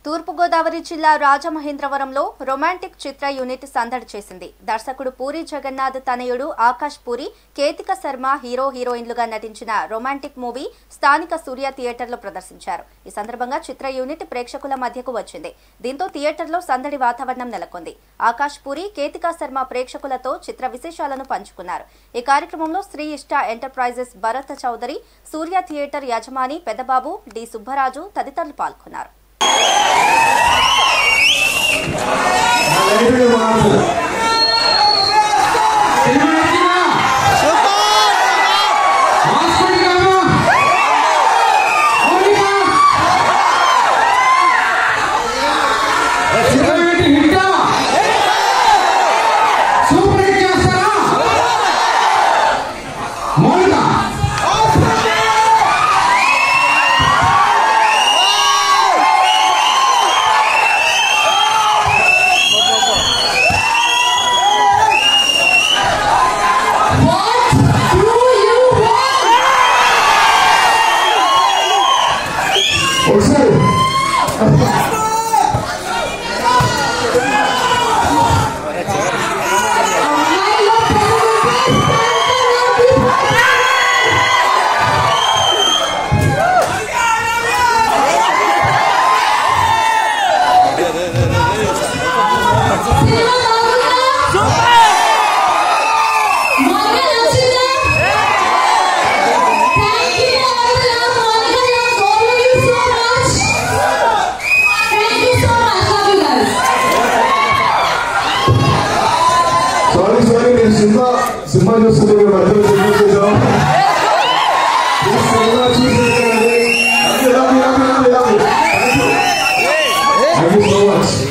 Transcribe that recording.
తూర్పు గోదావరి జిల్లా రాజమహేంద్రవరంలో రొమాంటిక్ చిత్ర యూనిట్ సందడి చేసింది. దర్శకుడు పూరి జగన్నాథ్ తనయుడు ఆకాష్ పూరి, కేతిక శర్మ హీరో హీరోయిన్లుగా నటించిన రొమాంటిక్ మూవీ స్థానిక సూర్య థియేటర్లో ప్రదర్శించారు. ఈ సందర్భంగా చిత్ర యూనిట్ ప్రేక్షకుల మధ్యకు వచ్చింది. దీంతో థియేటర్లో సందడి వాతావరణం నెలకొంది. ఆకాష్ పూరి, కేతిక శర్మ ప్రేక్షకులతో చిత్ర విశేషాలను పంచుకున్నారు. ఈ కార్యక్రమంలో శ్రీ ఇష్ట ఎంటర్ప్రైజెస్ భరత్ చౌదరి, సూర్య థియేటర్ యజమాని పెద్దబాబు, డి సుబ్బరాజు తదితరులు పాల్గొన్నారు. सिम्मा जो सुबह में मध्य प्रदेश से जाओ इस सिनेमा चीज़ लेकर आए। Thank you so much.